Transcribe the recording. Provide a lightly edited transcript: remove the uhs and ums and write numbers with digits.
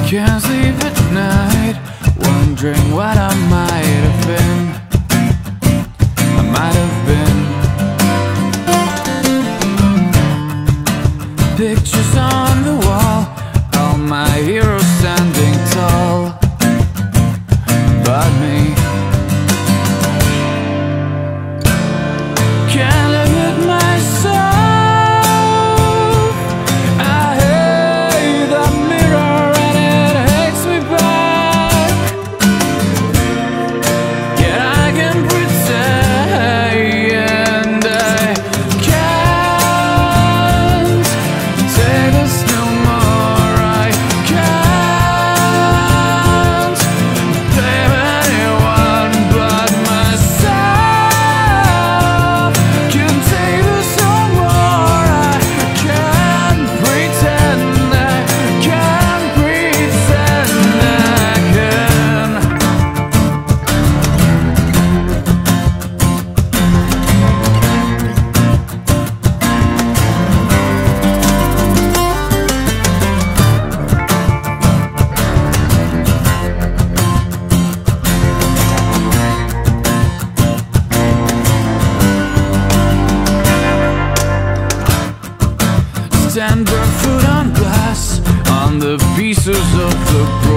Can't sleep at night, wondering what I might have been. I might have been. Pictures on the wall, all my heroes standing tall, but me. Can't look at myself. I hate the mirror and it hates me back. Yet I can pretend I can't take this no more. I can't blame anyone but myself. Can't take this no more. I can't pretend I can't pretend I can. Stand barefoot on glass on the pieces of the